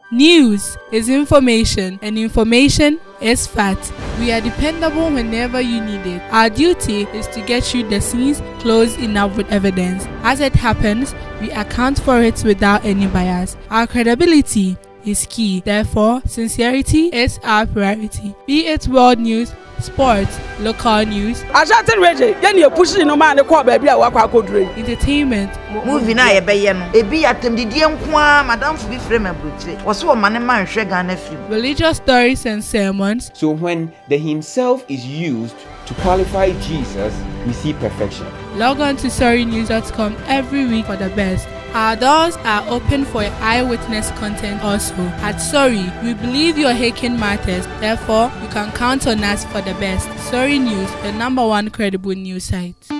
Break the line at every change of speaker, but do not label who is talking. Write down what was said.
News is information, and information is fact. We are dependable whenever you need it. Our duty is to get you the scenes close enough with evidence. As it happens, we account for it without any bias. Our credibility is key. Therefore, sincerity is our priority. Be it world news, sports, local news, entertainment,
movie na yebeye no ebi atemdidie nkoa madam fu bi frame abrochire wo so mane man hwe Ghana film,
religious stories and sermons.
So when the himself is used to qualify Jesus, we see perfection.
Log on to sorrynews.com every week for the best. Our doors are open for eyewitness content also. At Sorry, we believe your hacking matters. Therefore, you can count on us for the best. Sorry News, the #1 credible news site.